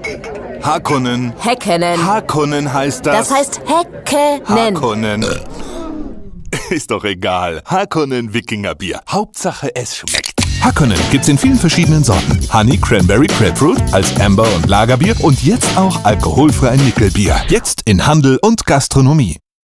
Harkonnen. Häkkenen. Harkonnen heißt das. Das heißt Häkkenen. Harkonnen. Ist doch egal. Harkonnen Wikingerbier. Hauptsache es schmeckt. Harkonnen gibt's in vielen verschiedenen Sorten. Honey, Cranberry, Grapefruit als Amber- und Lagerbier und jetzt auch alkoholfrei Nickelbier. Jetzt in Handel und Gastronomie.